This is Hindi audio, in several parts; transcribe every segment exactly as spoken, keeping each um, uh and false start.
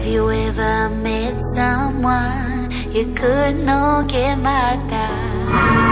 Have you ever met someone you could not get mad at?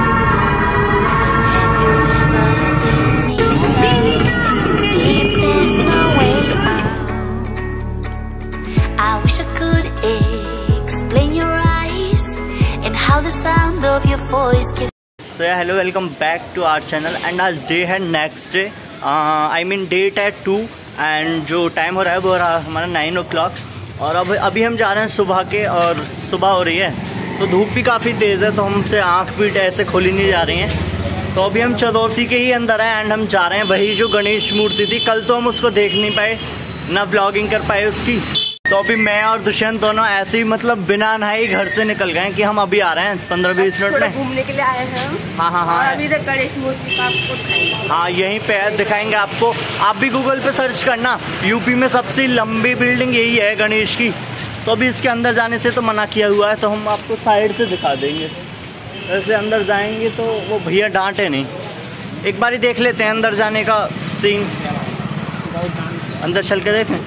Have you ever been in love so deep there's no way out? I wish I could explain your eyes and how the sound of your voice gives. So yeah, hello, welcome back to our channel. And आज डे है next day, I mean date है टू, एंड जो टाइम हो रहा है वो हो रहा है हमारा नाइन ओ क्लॉक। और अब अभी हम जा रहे हैं सुबह के, और सुबह हो रही है तो धूप भी काफ़ी तेज़ है, तो हमसे आँख भी ऐसे खोली नहीं जा रही हैं। तो अभी हम चदौसी के ही अंदर हैं एंड हम जा रहे हैं वही जो गणेश मूर्ति थी। कल तो हम उसको देख नहीं पाए, ना ब्लॉगिंग कर पाए उसकी। तो अभी मैं और दुष्यंत दोनों ऐसे ही मतलब बिना नहाए घर से निकल गए कि हम अभी आ रहे हैं पंद्रह बीस मिनट में घूमने के लिए आए हैं हम। हाँ हाँ हाँ, अभी इधर गणेश मूर्ति का आपको दिखाएंगे। हाँ, यहीं पे दिखाएंगे आपको। आप भी गूगल पे सर्च करना, यूपी में सबसे लंबी बिल्डिंग यही है गणेश की। तो अभी इसके अंदर जाने से तो मना किया हुआ है, तो हम आपको साइड से दिखा देंगे। वैसे अंदर जाएंगे तो वो भैया डांटे नहीं, एक बार ही देख लेते हैं अंदर जाने का सीन। अंदर चल के देखें,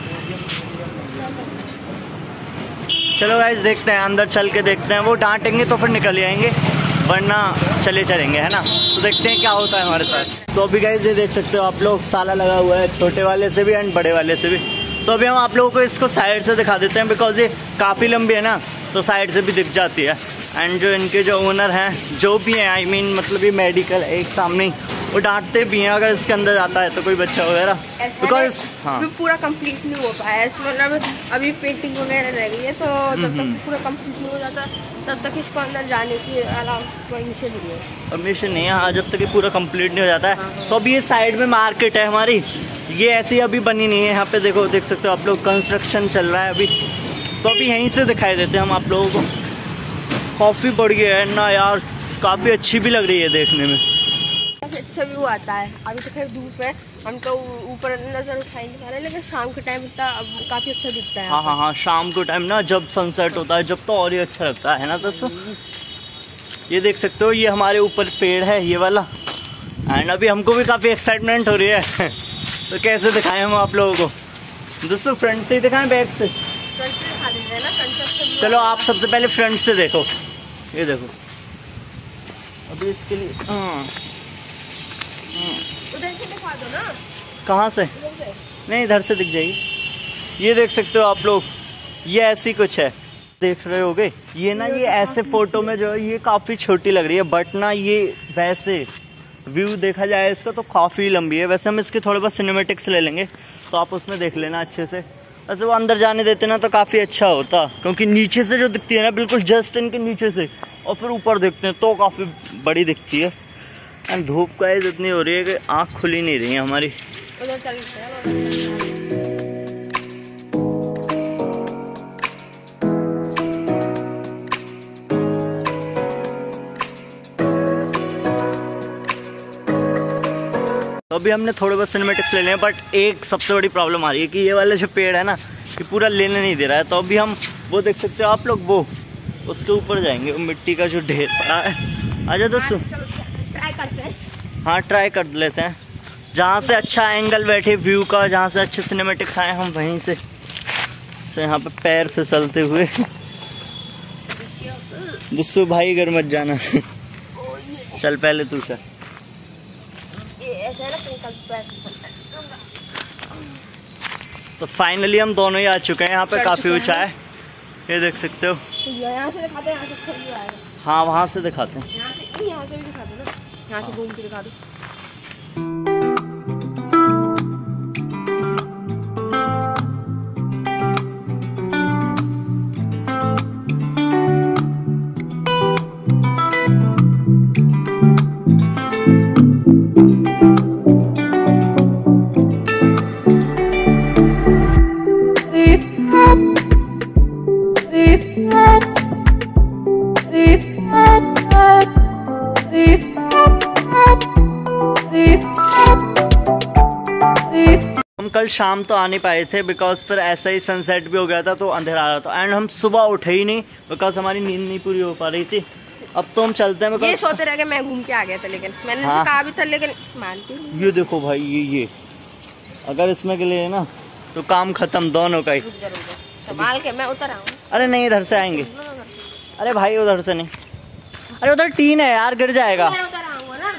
चलो गाइस देखते हैं, अंदर चल के देखते हैं। वो डांटेंगे तो फिर निकल जाएंगे, वरना चले चलेंगे, है ना। तो देखते हैं क्या होता है हमारे साथ। तो अभी गाइस ये देख सकते हो आप लोग, ताला लगा हुआ है छोटे वाले से भी एंड बड़े वाले से भी। तो अभी हम आप लोगों को इसको साइड से दिखा देते हैं, बिकॉज ये काफ़ी लंबी है ना, तो साइड से भी दिख जाती है। एंड जो इनके जो ओनर हैं, जो भी हैं, आई मीन मतलब ये मेडिकल एक सामने, वो डांटते भी हैं अगर इसके अंदर जाता है तो कोई बच्चा वगैरह, बिकॉज हाँ पूरा कंप्लीट नहीं हो पाया। मतलब अभी पेंटिंग वगैरह रह गई है, तो जब तक पूरा कंप्लीट नहीं हो जाता तब तक इसको अंदर जाने की अलावा परमिशन नहीं है। परमिशन नहीं है, हाँ, जब तक ये पूरा कंप्लीट नहीं हो जाता है। हाँ। तो अभी ये साइड में मार्केट है हमारी, ये ऐसी अभी बनी नहीं है। यहाँ पे देखो, देख सकते हो आप लोग, कंस्ट्रक्शन चल रहा है अभी। तो अभी यहीं से दिखाई देते हैं हम आप लोगों को। काफ़ी बढ़िया है ना यार, काफ़ी अच्छी भी लग रही है देखने में, अच्छा व्यू आता है। अभी तो खैर धूप है, हम तो ऊपर नजर उठा ही नहीं पा रहे, लेकिन शाम के टाइम काफी अच्छा दिखता है। हाँ हाँ हाँ, शाम के टाइम ना जब सनसेट होता है जब, तो और ही अच्छा लगता है ना। तो ये देख सकते हो, ये हमारे ऊपर पेड़ है ये वाला, एंड अभी हमको भी काफी एक्साइटमेंट हो रही है। तो कैसे दिखाएं हम आप लोगों को? दोस्तों फ्रंट से ही दिखाएं, बैक से? फ्रंट से दिखा देते हैं ना, फ्रंट से। चलो आप सबसे पहले फ्रंट से देखो, ये देखो। अभी इसके लिए हाँ उधर से दिखा दो ना। कहाँ से? से नहीं, इधर से दिख जाएगी। ये देख सकते हो आप लोग, ये ऐसी कुछ है, देख रहे होगे। ये ना ये ऐसे फोटो में जो है ये काफी छोटी लग रही है, बट ना ये वैसे व्यू देखा जाए इसका तो काफी लंबी है। वैसे हम इसके थोड़े बहुत सिनेमेटिक्स ले लेंगे, तो आप उसमें देख लेना अच्छे से। वैसे वो अंदर जाने देते ना तो काफी अच्छा होता, क्योंकि नीचे से जो दिखती है ना, बिल्कुल जस्ट इनके नीचे से, और फिर ऊपर देखते हैं तो काफी बड़ी दिखती है। एंड धूप का इतनी हो रही है कि आँख खुली नहीं रही है हमारी। तो अभी हमने थोड़े बहुत सिनेमेटिक्स ले लिए, बट एक सबसे बड़ी प्रॉब्लम आ रही है कि ये वाला जो पेड़ है ना, ये पूरा लेने नहीं दे रहा है। तो अभी हम वो देख सकते हो आप लोग, वो उसके ऊपर जाएंगे, वो मिट्टी का जो ढेर पड़ा है। आजा दोस्तों, हाँ ट्राई कर लेते हैं, जहाँ से अच्छा एंगल बैठे व्यू का, जहाँ से अच्छे सिनेमेटिक्स आए हम वहीं से से यहाँ पे पैर फिसलते हुए। दुस्सू भाई घर मत जाना। चल पहले तू चल। तो फाइनली हम दोनों ही आ चुके हैं, यहाँ पे काफी ऊंचा है, ये देख सकते हो। यहाँ से दिखाते हैं, यहाँ से हाँ वहाँ से दिखाते हैं, यहाँ से यहाँ से भी दिखा दो ना, यहाँ से घूम के दिखा दो। कल शाम तो आ नहीं पाए थे, बिकॉज फिर ऐसा ही सनसेट भी हो गया था, तो अंधेरा आ रहा था। एंड हम सुबह उठे ही नहीं, बिकॉज हमारी नींद नहीं पूरी हो पा रही थी। अब तो हम चलते हैं। ये सोते रह गए, मैं घूम के आ गया था, लेकिन मैंने हाँ। कहा भी था, लेकिन मानती नहीं। ये देखो भाई, ये ये अगर इसमें के लिए ना तो काम खत्म दोनों का ही। संभाल के, मैं उतर आऊँ। अरे नहीं, इधर से आएंगे। अरे भाई उधर से नहीं, अरे उधर टीन है यार, गिर जाएगा। मैं उतर आऊंगा ना।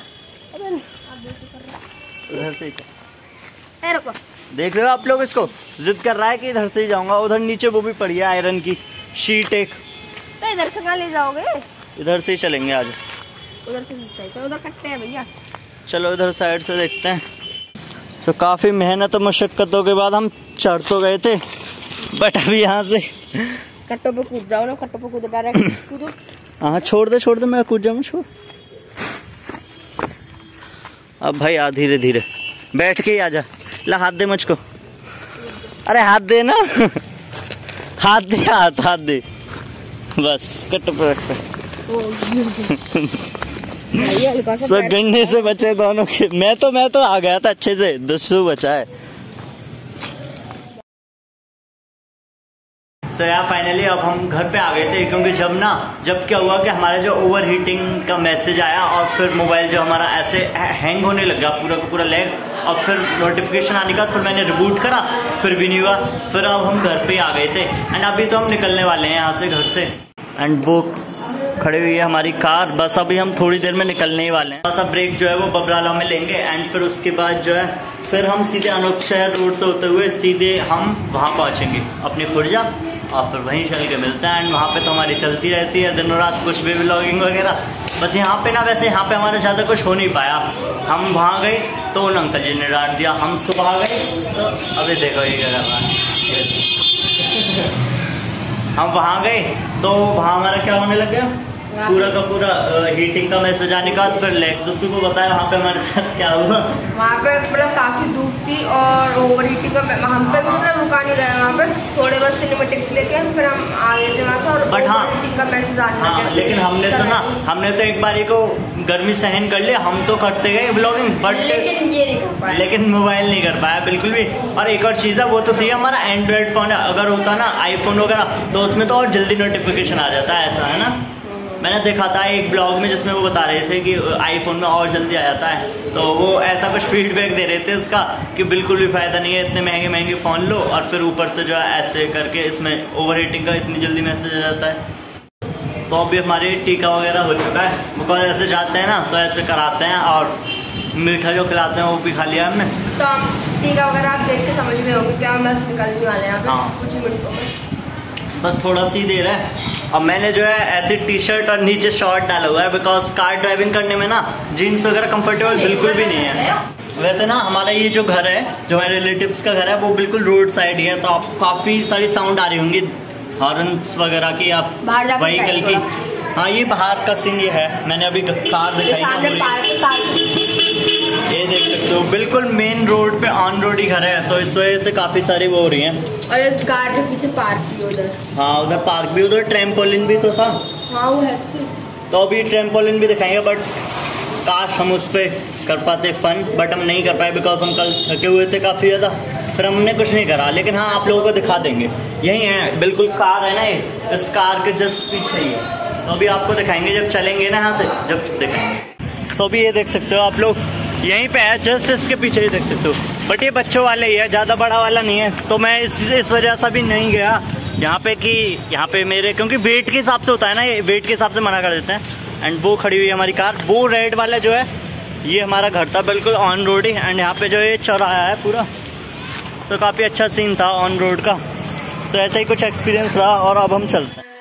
उधर से ए, रुको। देख रहे हो आप लोग, इसको जिद कर रहा है कि इधर से ही जाऊंगा। उधर नीचे वो भी पड़ी है आयरन की शीट एक। तो इधर से कहाँ ले जाओगे? इधर से ही चलेंगे आज। उधर से तो उधर कट्टे हैं भैया। चलो इधर साइड से देखते हैं। तो काफी मेहनत और मुशक्कतों के बाद हम चढ़ तो गए थे, बट अभी यहाँ से कट्टों पे कूद जाओ ना, कट्टों पे कूदो, डायरेक्ट कूदो। हाँ छोड़ दे छोड़ दे, मैं कूद जाऊँ। छोड़ अब भाई आ, धीरे धीरे बैठ के ही आजा। ला हाथ दे मुझको। अरे हाथ दे ना हाथ दे, हाथ हाथ दे बस। कट्टों पे रख। सो गिरने से बचे दोनों के। मैं तो मैं तो आ गया था अच्छे से, दसू बचा है। सो यार फाइनली अब हम घर पे आ गए थे, क्योंकि जब ना जब क्या हुआ कि हमारा जो ओवर हीटिंग का मैसेज आया और फिर मोबाइल जो हमारा ऐसे हैंग होने लगा पूरा का पूरा लैग, और फिर नोटिफिकेशन आने का, फिर मैंने रिबूट करा, फिर भी नहीं हुआ। फिर अब हम घर पे आ गए थे एंड अभी तो हम निकलने वाले हैं यहाँ से घर से। एंड वो खड़ी हुई है हमारी कार, बस अभी हम थोड़ी देर में निकलने ही वाले हैं। बस अब ब्रेक जो है वो बबराला में लेंगे एंड फिर उसके बाद जो है फिर हम सीधे अनूप शहर रोड से होते हुए सीधे हम वहाँ पहुँचेंगे अपनी खुर्जा, और फिर वहीं चल के मिलते हैं। एंड वहाँ पे तो हमारी चलती रहती है दिनों रात कुछ भी व्लॉगिंग वगैरह। बस यहाँ पे ना वैसे यहाँ पे हमारे ज़्यादा कुछ हो नहीं पाया। हम वहाँ गए तो उन अंकल जी ने डांट दिया, हम सुबह गए तो अभी देखो ये क्या कर रहा है। हम वहाँ गए तो वहाँ हमारा क्या होने लग गया, पूरा का पूरा हीटिंग का मैसेज आने का। फिर लेग दूसरों को बताया वहाँ पे हमारे साथ क्या हुआ। वहाँ पे मतलब काफी धूप थी और ओवर हीटिंग का हम पे मतलब रुका नहीं रहा। वहाँ पे थोड़े बहुत सिनेमेटिक्स लेके फिर हम आ गए थे वहाँ से, और बट हाँ, हीटिंग का मैसेज आने लगा। हाँ, लेकिन हमने तो ना हमने तो एक बारी को गर्मी सहन कर लिया, हम तो करते गए ब्लॉगिंग, बट लेकिन ये नहीं कर पाया, लेकिन मोबाइल नहीं कर पाया बिल्कुल भी। और एक और चीज है, वो तो सही हमारा एंड्रॉइड फोन है, अगर होता ना आईफोन वगैरह तो उसमें तो और जल्दी नोटिफिकेशन आ जाता है, ऐसा है ना। मैंने देखा था एक ब्लॉग में जिसमें वो बता रहे थे कि आईफोन में और जल्दी आ जाता है, तो वो ऐसा कुछ फीडबैक दे रहे थे उसका कि बिल्कुल भी फायदा नहीं है, इतने महंगे महंगे फोन लो और फिर ऊपर से जो है ऐसे करके इसमें ओवर हीटिंग का इतनी जल्दी मैसेज आ जाता है। तो अभी हमारे टीका वगैरह हो चुका है, बिकॉज ऐसे जाते हैं ना तो ऐसे कराते हैं, और मीठा जो खिलाते हैं वो भी खा लिया हमने। तो आप टीका वगैरह आप देख के समझ गए होंगे क्या बस निकलने वाले हैं कुछ ही मिनटों में, बस थोड़ा सी देर है। अब मैंने जो है ऐसी टी शर्ट और नीचे शॉर्ट डाला हुआ है, बिकॉज कार ड्राइविंग करने में ना जीन्स वगैरह कंफर्टेबल बिल्कुल भी नहीं है। वैसे ना हमारा ये जो घर है, जो हमारे रिलेटिव्स का घर है, वो बिल्कुल रोड साइड ही है, तो आपको काफी सारी साउंड आ रही होंगी हॉर्न्स वगैरह की, आप व्हीकल की। हाँ ये बाहर का सीन ये है, मैंने अभी कार दिखाई, ये देख सकते हो बिल्कुल मेन रोड पे ऑन रोड ही घर है, तो इस वजह से काफी सारी वो हो रही हैं। और कार के पीछे पार्क भी उधर, हाँ उधर पार्क भी, उधर ट्रैम्पोलिन भी तो था। हाँ वो है तो अभी ट्रैम्पोलिन भी दिखाएंगे, बट काश हम उस पर कर पाते फन, बट हम नहीं कर पाए बिकॉज हम कल थके हुए थे काफी ज्यादा, फिर हमने कुछ नहीं करा। लेकिन हाँ आप लोगों को दिखा देंगे, यही है बिल्कुल कार है ना ये, इस कार के जस्ट पीछे ही है, तो अभी आपको दिखाएंगे जब चलेंगे ना यहाँ से, जब दिखाएंगे। तो अभी ये देख सकते हो आप लोग, यहीं पे है जस्ट इसके पीछे ही देख सकते हो, बट ये बच्चों वाले ही है, ज्यादा बड़ा वाला नहीं है। तो मैं इस इस वजह से भी नहीं गया यहाँ पे कि यहाँ पे मेरे, क्योंकि वेट के हिसाब से होता है ना, ये वेट के हिसाब से मना कर देते हैं। एंड वो खड़ी हुई है हमारी कार, वो रेड वाला जो है ये हमारा घर था बिल्कुल ऑन रोड ही, एंड यहाँ पे जो ये चौराहा है पूरा, तो काफी अच्छा सीन था ऑन रोड का। तो ऐसा ही कुछ एक्सपीरियंस रहा, और अब हम चलते हैं।